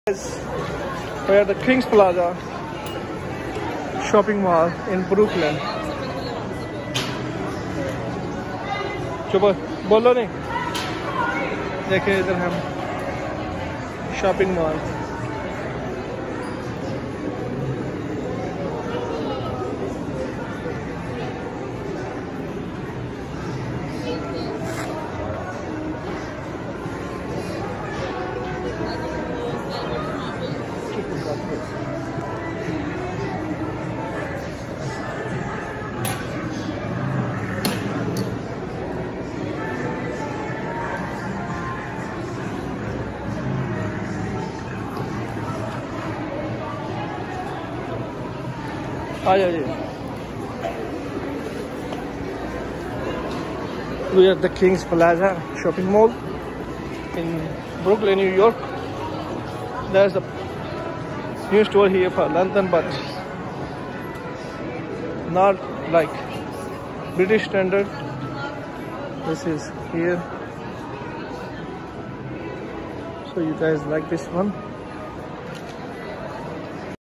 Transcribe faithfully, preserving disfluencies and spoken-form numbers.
We're at the Kings Plaza shopping mall in Brooklyn. चुप बोलो नहीं. देखिए इधर हम शॉपिंग मॉल. आ जाइए. We are at the Kings Plaza shopping mall in Brooklyn, New York. There's a new store here for London, but not like British standard. This is here. So you guys like this one?